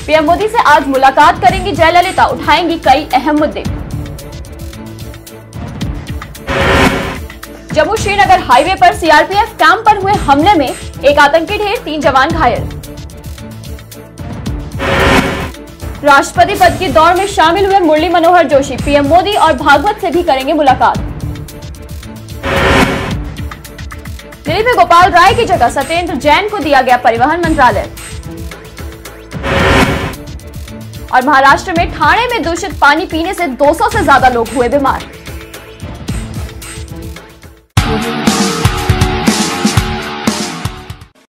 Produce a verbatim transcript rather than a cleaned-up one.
PM Modi से आज मुलाकात करेंगी जयललिता, उठाएंगी कई अहम मुद्दे। जम्मू श्रीनगर हाईवे पर सीआरपीएफ कैंप पर हुए हमले में एक आतंकी ढेर, तीन जवान घायल। राष्ट्रपति पद की दौड़ में शामिल हुए मुरली मनोहर जोशी, पीएम मोदी और भागवत से भी करेंगे मुलाकात। दिल्ली में गोपाल राय की जगह सत्येंद्र जैन को दिया गया परिवहन मंत्रालय। और महाराष्ट्र में ठाणे में दूषित पानी पीने से दो सौ से ज्यादा लोग हुए बीमार।